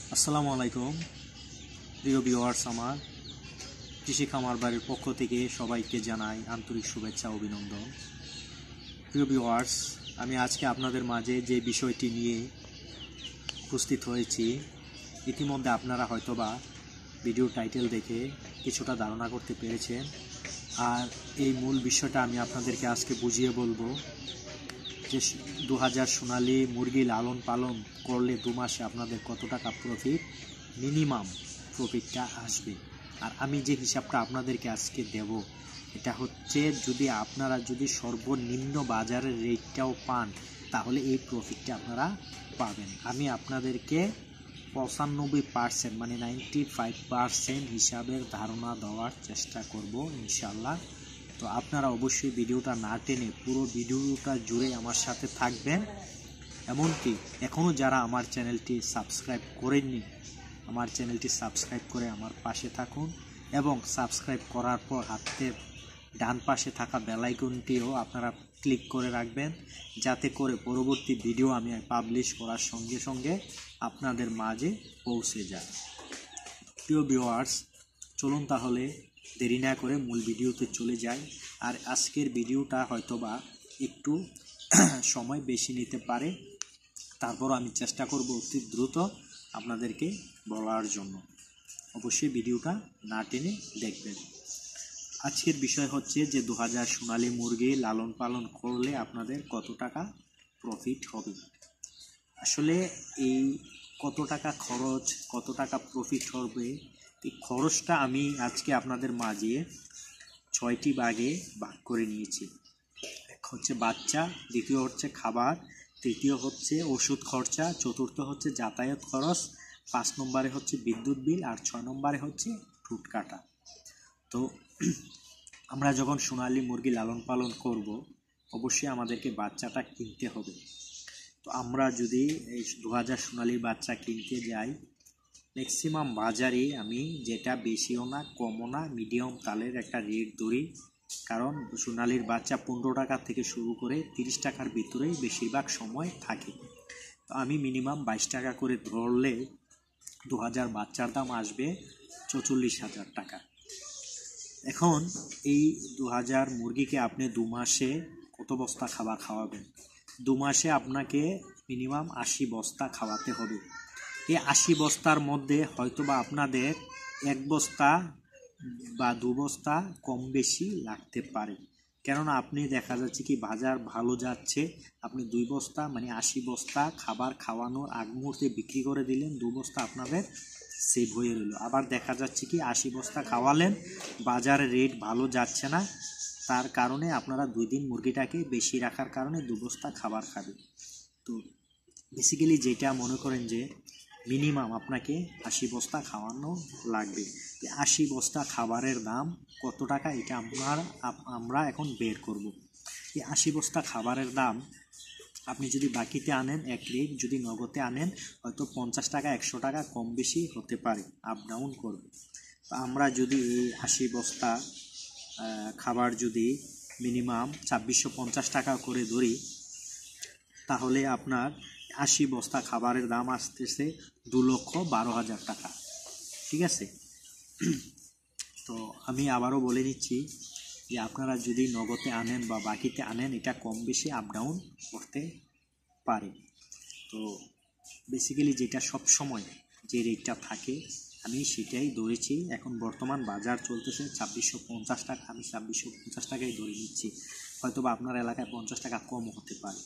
আসসালামু আলাইকুম প্রিয় ভিউয়ার্স, আমার কৃষি খামার বাড়ির পক্ষ থেকে সবাইকে জানাই আন্তরিক শুভেচ্ছা ও অভিনন্দন। প্রিয় ভিউয়ার্স, আমি আজকে আপনাদের মাঝে যে বিষয়টি নিয়ে উপস্থিত হয়েছি, ইতিমধ্যে আপনারা হয়তোবা ভিডিও টাইটেল দেখে কিছুটা ধারণা করতে পেরেছেন। আর এই মূল বিষয়টা আমি আপনাদেরকে আজকে বুঝিয়ে বলবো যে 2000 সোনালী মুরগি লালন পালন করলে 2 মাসে আপনাদের কত টাকা প্রফিট, মিনিমাম প্রফিটটা আসবে। আর আমি যে হিসাবটা আপনাদেরকে আজকে দেব, এটা হচ্ছে আপনারা যদি সর্বনিম্ন বাজারের রেটটাও পান তাহলে এই প্রফিটটা আপনারা পাবেন। আমি আপনাদেরকে 95% মানে 95% হিসাবের ধারণা দেওয়ার চেষ্টা করব ইনশাল্লাহ। তো আপনারা অবশ্যই ভিডিওটা না টেনে পুরো ভিডিওটা জুড়ে আমার সাথে থাকবেন। এমনকি এখনও যারা আমার চ্যানেলটি সাবস্ক্রাইব করেননি, আমার চ্যানেলটি সাবস্ক্রাইব করে আমার পাশে থাকুন এবং সাবস্ক্রাইব করার পর হাতের ডান পাশে থাকা বেল আইকনটিও আপনারা ক্লিক করে রাখবেন, যাতে করে পরবর্তী ভিডিও আমি পাবলিশ করার সঙ্গে সঙ্গে আপনাদের মাঝে পৌঁছে যায়। প্রিয় ভিউয়ার্স, চলুন তাহলে দেরি না করে মূল ভিডিওতে চলে যাই। আর আজকের ভিডিওটা হয়তোবা একটু সময় বেশি নিতে পারে, তারপরও আমি চেষ্টা করব অতি দ্রুত আপনাদেরকে বলার জন্য। অবশ্যই ভিডিওটা না টেনে দেখবেন। আজকের বিষয় হচ্ছে যে 2000 সোনালী মুরগি লালন পালন করলে আপনাদের কত টাকা প্রফিট হবে। আসলে এই কত টাকা খরচ, কত টাকা প্রফিট হবে, এই খরচটা আমি আজকে আপনাদের মাঝে 6টি ভাগে ভাগ করে নিয়েছি। এক হচ্ছে বাচ্চা, দ্বিতীয় হচ্ছে খাবার, তৃতীয় হচ্ছে ওষুধ খরচা, চতুর্থ হচ্ছে যাতায়াত খরচ, 5 নম্বরে হচ্ছে বিদ্যুৎ বিল, আর 6 নম্বরে হচ্ছে ফ্রুট কাটা। তো আমরা যখন সোনালী মুরগি লালন পালন করব, অবশ্যই আমাদেরকে বাচ্চাটা কিনতে হবে। তো আমরা যদি এই 2000 সোনালীর বাচ্চা কিনতে যাই, ম্যাক্সিমাম বাজারে আমি যেটা বেশিও না কমও না মিডিয়াম তালের একটা রেট ধরি, কারণ সোনালীর বাচ্চা 15 টাকা থেকে শুরু করে 30 টাকার ভিতরেই বেশিরভাগ সময় থাকে। তো আমি মিনিমাম 22 টাকা করে ধরলে 2000 বাচ্চার দাম আসবে 44,000 টাকা। এখন এই 2000 মুরগিকে আপনি 2 মাসে কত বস্তা খাবার খাওয়াবেন? 2 মাসে আপনাকে মিনিমাম 80 বস্তা খাওয়াতে হবে। এই 80 বস্তার মধ্যে হয়তোবা আপনাদের 1 বস্তা বা 2 বস্তা কম বেশি লাগতে পারে, কেননা আপনি দেখা যাচ্ছে কি বাজার ভালো যাচ্ছে, আপনি 2 বস্তা মানে 80 বস্তা খাবার খাওয়ানোর আগ মুহূর্তে বিক্রি করে দিলেন, 2 বস্তা আপনাদের সেভ হয়ে রইল। আবার দেখা যাচ্ছে কি 80 বস্তা খাওয়ালেন, বাজারে রেট ভালো যাচ্ছে না, তার কারণে আপনারা 2 দিন মুরগিটাকে বেশি রাখার কারণে 2 বস্তা খাবার খাবে। তো বেসিক্যালি যেটা মনে করেন যে মিনিমাম আপনাকে 80 বস্তা খাওয়ানো লাগবে। 80 বস্তা খাবারের দাম কত টাকা, এটা আমরা এখন বের করব। এই 80 বস্তা খাবারের দাম আপনি যদি বাকিতে আনেন 1 রেট, যদি নগদে আনেন হয়তো 50 টাকা 100 টাকা কম বেশি হতে পারে, আপ ডাউন করবে। তো আমরা যদি এই 80 বস্তা খাবার যদি মিনিমাম 2650 টাকা করে ধরি, তাহলে আপনার 80 বস্তা খাবারের দাম আসতেছে 2,12,000 টাকা। ঠিক আছে? তো আমি আবারও বলে নিচ্ছি যে আপনারা যদি নগদে আনেন বা বাকিতে আনেন, এটা কম বেশি আপ ডাউন করতে পারে। তো বেসিক্যালি যেটা সব সময় যে রেটটা থাকে আমি সেটাই ধরেছি। এখন বর্তমান বাজার চলতেছে 2650 টাকা, আমি 2650 টাকাই ধরে নিচ্ছি, হয়তো বা আপনার এলাকায় 50 টাকা কম হতে পারে।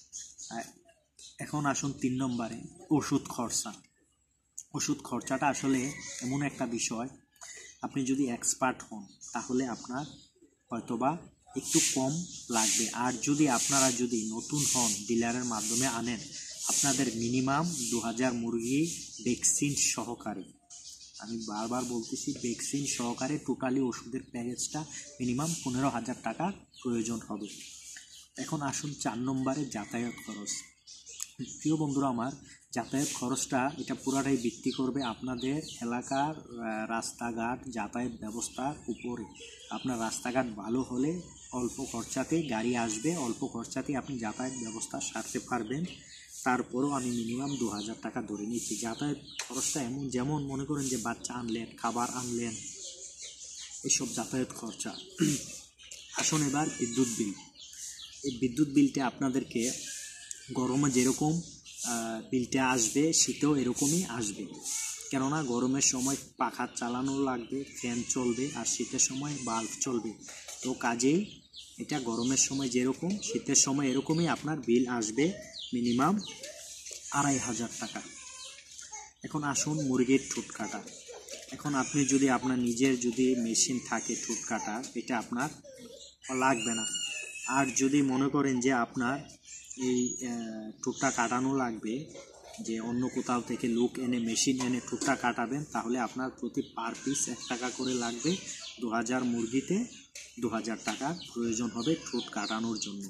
এখন আসুন 3 নম্বরে ওষুধ খরচা। ওষুধ খরচাটা আসলে এমন একটা বিষয়, আপনি যদি এক্সপার্ট হন তাহলে আপনার হয়তোবা একটু কম লাগবে, আর আপনারা যদি নতুন হন ডিলারের মাধ্যমে আনেন, আপনাদের মিনিমাম 2000 মুরগি ভ্যাকসিন সহকারে, আমি বারবার বলতেছি ভ্যাকসিন সহকারে টোটালি ওষুধের প্যাকেজটা মিনিমাম 15,000 টাকার প্রয়োজন হবে। এখন আসুন 4 নম্বরে যাতায়াত খরচ। প্রিয় বন্ধুরা আমার, যাতায়াত খরচটা এটা পুরাটাই ভিত্তি করবে আপনাদের এলাকার রাস্তাঘাট যাতায়াত ব্যবস্থার উপরে। আপনার রাস্তাঘাট ভালো হলে অল্প খরচাতে গাড়ি আসবে, অল্প খরচাতে আপনি যাতায়াত ব্যবস্থা সারতে পারবেন। তারপরও আমি মিনিমাম 2000 টাকা ধরে নিচ্ছি। যাতায়াত খরচটা যেমন মনে করেন যে বাচ্চা আনলেন, খাবার আনলেন, এসব যাতায়াত খরচা। আসুন এবার বিদ্যুৎ বিল। এই বিদ্যুৎ বিলটা আপনাদেরকে গরমে যেরকম বিলটা আসবে শীতেও এরকমই আসবে, কেননা গরমের সময় পাখা চালানো লাগবে, ফ্যান চলবে, আর শীতের সময় বাল্ব চলবে। তো কাজেই এটা গরমের সময় যেরকম শীতের সময় এরকমই আপনার বিল আসবে মিনিমাম 2500 টাকা। এখন আসুন মুরগির ঠোঁট কাটা। এখন আপনি যদি আপনার নিজের যদি মেশিন থাকে ঠোঁট কাটার, এটা আপনার লাগবে না। আর যদি মনে করেন যে আপনার এই ঠোঁটটা কাটানো লাগবে, যে অন্য কোথাও থেকে লোক এনে মেশিন এনে ঠোঁটটা কাটাবেন, তাহলে আপনার প্রতি পার পিস 1 টাকা করে লাগবে। 2000 মুরগিতে 2000 টাকার প্রয়োজন হবে ঠোঁট কাটানোর জন্য।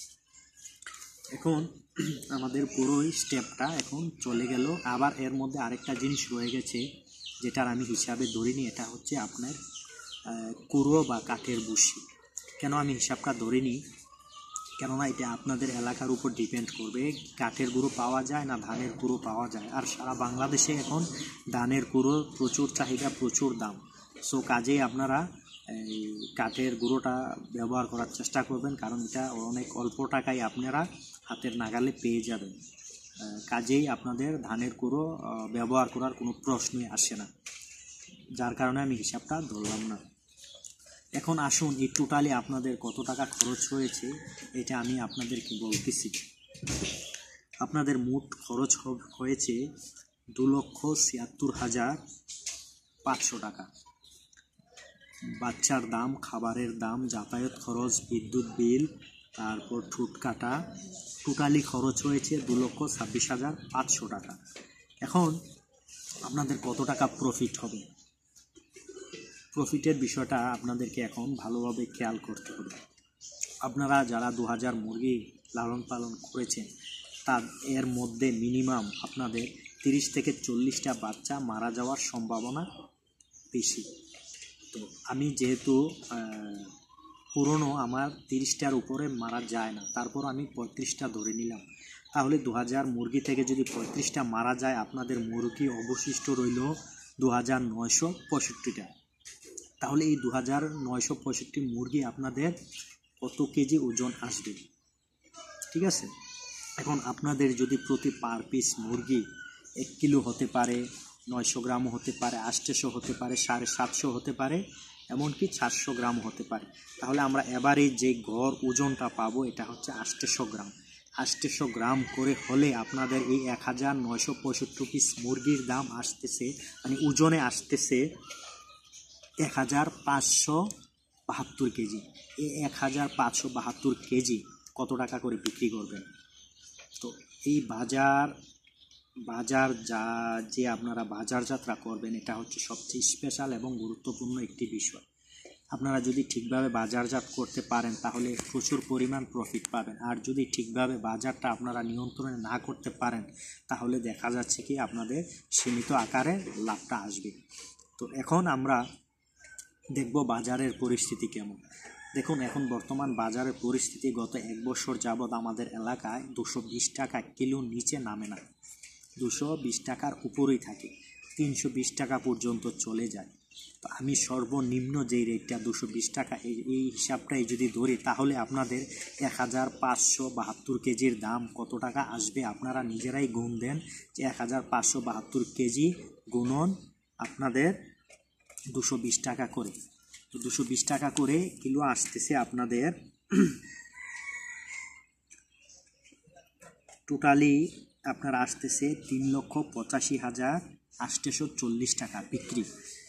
এখন আমাদের পুরোই স্টেপটা এখন চলে গেল। আবার এর মধ্যে আরেকটা জিনিস রয়ে গেছে যেটার আমি হিসাবে ধরিনি, এটা হচ্ছে আপনার কুড়ো বা কাঠের বুশি। কেন আমি হিসাবটা ধরিনি, কেননা এটা আপনাদের এলাকার উপর ডিপেন্ড করবে, কাঠের গুঁড়ো পাওয়া যায় না ধানের গুঁড়ো পাওয়া যায়। আর সারা বাংলাদেশে এখন ধানের গুঁড়ো প্রচুর চাহিদা, প্রচুর দাম। সো কাজেই আপনারা এই কাঠের গুঁড়োটা ব্যবহার করার চেষ্টা করবেন, কারণ এটা অনেক অল্প টাকায় আপনারা হাতের নাগালে পেয়ে যাবেন। কাজেই আপনাদের ধানের গুঁড়ো ব্যবহার করার কোনো প্রশ্নই আসে না, যার কারণে আমি হিসাবটা ধরলাম না। এখন আসুন এই টোটালি আপনাদের কত টাকা খরচ হয়েছে এটা আমি আপনাদেরকে বলতেছি। আপনাদের মোট খরচ হয়েছে 2,76,500 টাকা। বাচ্চার দাম, খাবারের দাম, যাতায়াত খরচ, বিদ্যুৎ বিল, তারপর ঠোঁট কাটা, টোটালি খরচ হয়েছে 2,26,500 টাকা। এখন আপনাদের কত টাকা প্রফিট হবে, প্রফিটের বিষয়টা আপনাদেরকে এখন ভালোভাবে খেয়াল করতে হবে। আপনারা যারা 2000 মুরগি লালন পালন করেছেন, তার এর মধ্যে মিনিমাম আপনাদের 30 থেকে 40টা বাচ্চা মারা যাওয়ার সম্ভাবনা বেশি। তো আমি যেহেতু পুরনো, আমার 30টার উপরে মারা যায় না, তারপর আমি 35টা ধরে নিলাম। তাহলে 2000 মুরগি থেকে যদি 35টা মারা যায়, আপনাদের মুরগি অবশিষ্ট রইল 2965টা। তাহলে এই 2965 মুরগি আপনাদের কত কেজি ওজন আসবে, ঠিক আছে? এখন আপনাদের যদি প্রতি পার পিস মুরগি 1 কিলো হতে পারে, 900 গ্রামও হতে পারে, 800 হতে পারে, 750 হতে পারে, এমনকি 400 গ্রামও হতে পারে, তাহলে আমরা এবারে যে গড় ওজনটা পাবো এটা হচ্ছে 800 গ্রাম। 800 গ্রাম করে হলে আপনাদের এই 1965 পিস মুরগির দাম আসতেছে, মানে ওজনে আসতেছে 1572 কেজি। এই 1572 কেজি কত টাকা করে বিক্রি করবেন? তো এই বাজার যে আপনারা বাজারযাত্রা করবেন, এটা হচ্ছে সবচেয়ে স্পেশাল এবং গুরুত্বপূর্ণ একটি বিষয়। আপনারা যদি ঠিকভাবে বাজারজাত করতে পারেন তাহলে প্রচুর পরিমাণ প্রফিট পাবেন। আর যদি ঠিকভাবে বাজারটা আপনারা নিয়ন্ত্রণে না করতে পারেন, তাহলে দেখা যাচ্ছে কি আপনাদের সীমিত আকারে লাভটা আসবে। তো এখন আমরা দেখব বাজারের পরিস্থিতি কেমন। দেখুন, এখন বর্তমান বাজারের পরিস্থিতি গত 1 বছর যাবৎ আমাদের এলাকায় 220 টাকা কিলো নিচে নামে না, 220 টাকার উপরেই থাকে, 320 টাকা পর্যন্ত চলে যায়। তো আমি সর্বনিম্ন যেই রেটটা 220 টাকা, এই হিসাবটাই যদি ধরি, তাহলে আপনাদের 1572 কেজির দাম কত টাকা আসবে আপনারা নিজেরাই গুণ দেন, যে 1572 কেজি গুণন আপনাদের 220 টাকা করে। তো 220 টাকা করে কিলো আসতেছে আপনাদের টোটালি আপনার আসতেছে 3,85,840 টাকা বিক্রি।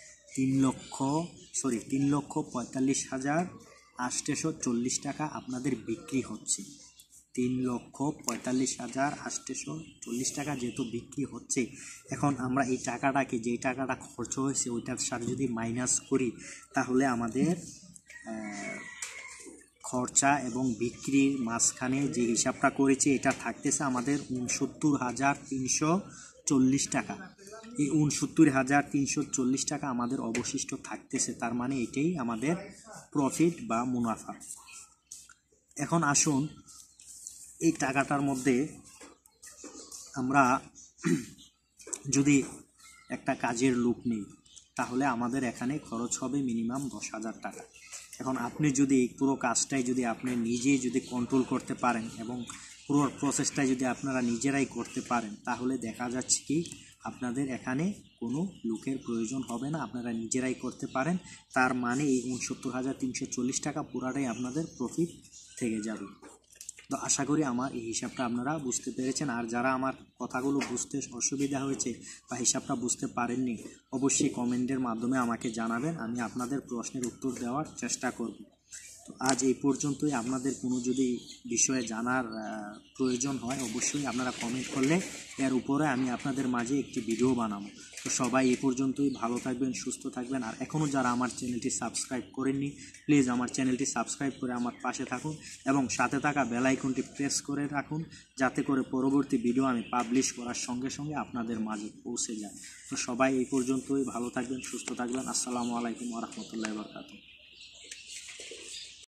3,45,840 টাকা আপনাদের বিক্রি হচ্ছে। 3,45,840 টাকা যেহেতু বিক্রি হচ্ছে, এখন আমরা এই টাকাটাকে, যেই টাকাটা খরচ হয়েছে ওইটার সাথে যদি মাইনাস করি, তাহলে আমাদের খরচা এবং বিক্রির মাঝখানে যে হিসাবটা করেছি এটা থাকতেছে আমাদের 69,340 টাকা। এই 69,340 টাকা আমাদের অবশিষ্ট থাকতেছে, তার মানে এটাই আমাদের প্রফিট বা মুনাফা। এখন আসুন এই টাকাটার মধ্যে আমরা যদি একটা কাজের লোক নেই তাহলে আমাদের এখানে খরচ হবে মিনিমাম 10,000 টাকা। এখন আপনি যদি পুরো কাজটাই যদি আপনি নিজেই যদি কন্ট্রোল করতে পারেন এবং পুরো প্রসেসটাই যদি আপনারা নিজেরাই করতে পারেন তাহলে দেখা যাচ্ছে কি আপনাদের এখানে কোনো লোকের প্রয়োজন হবে না, আপনারা নিজেরাই করতে পারেন। তার মানে এই 69,340 টাকা পুরাটাই আপনাদের প্রফিট থেকে যাবে। তো আশা করি আমার এই হিসাবটা আপনারা বুঝতে পেরেছেন। আর যারা আমার কথাগুলো বুঝতে অসুবিধা হয়েছে বা হিসাবটা বুঝতে পারেননি অবশ্যই কমেন্টের মাধ্যমে আমাকে জানাবেন, আমি আপনাদের প্রশ্নের উত্তর দেওয়ার চেষ্টা করব। তো আজ এই পর্যন্তই। আপনাদের কোনো যদি বিষয়ে জানার প্রয়োজন হয় অবশ্যই আপনারা কমেন্ট করলে এর উপরে আমি আপনাদের মাঝে একটি ভিডিও বানাবো। তো সবাই এই পর্যন্তই, ভালো থাকবেন, সুস্থ থাকবেন। আর এখনও যারা আমার চ্যানেলটি সাবস্ক্রাইব করেননি প্লিজ আমার চ্যানেলটি সাবস্ক্রাইব করে আমার পাশে থাকুন এবং সাথে থাকা বেল আইকনটি প্রেস করে রাখুন যাতে করে পরবর্তী ভিডিও আমি পাবলিশ করার সঙ্গে সঙ্গে আপনাদের মাঝে পৌঁছে যায়। তো সবাই এই পর্যন্তই, ভালো থাকবেন, সুস্থ থাকবেন। আসসালামু আলাইকুম ওয়া রাহমাতুল্লাহি ওয়া বারাকাতুহু।